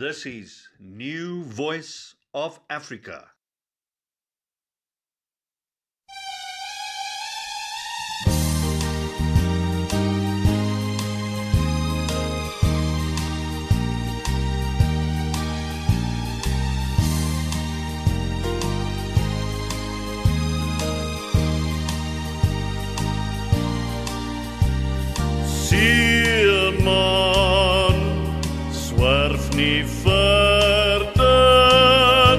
This is New Voice of Africa. Seeman, swerf nie verder.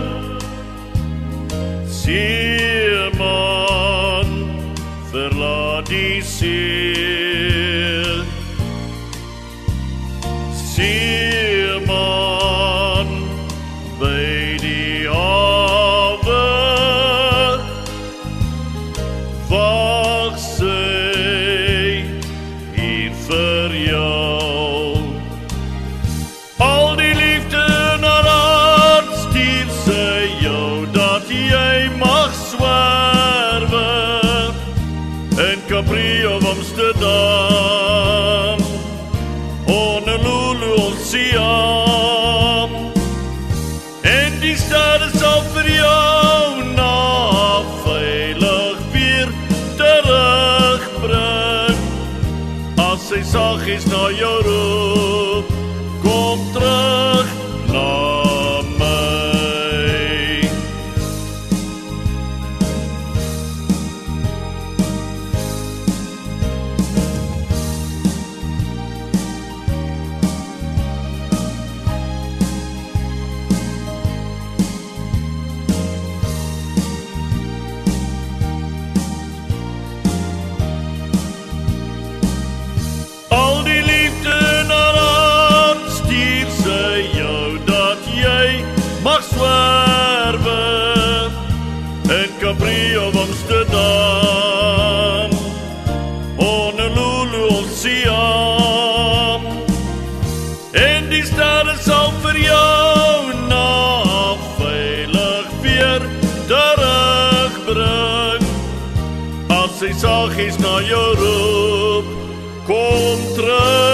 Seeman, verlaat die see. Seeman, by die hawe, wag sy hier vir jou. Al die liefde naar hart stuur sy jou, dat jy mag swerwe in Capri of Amsterdam, Honolulu of Siam. En die stad sal vir jou na veilig weer terugbring. As sy saggies na jou roep, kom terug na my. Al die liefde naar hart stuur sy jou, dat jy mag swerwe in Capri of Amsterdam, Honolulu of Siam. En die sterre sal vir jou na veilig weer terugbring. As sy saggies na jou roep, kom terug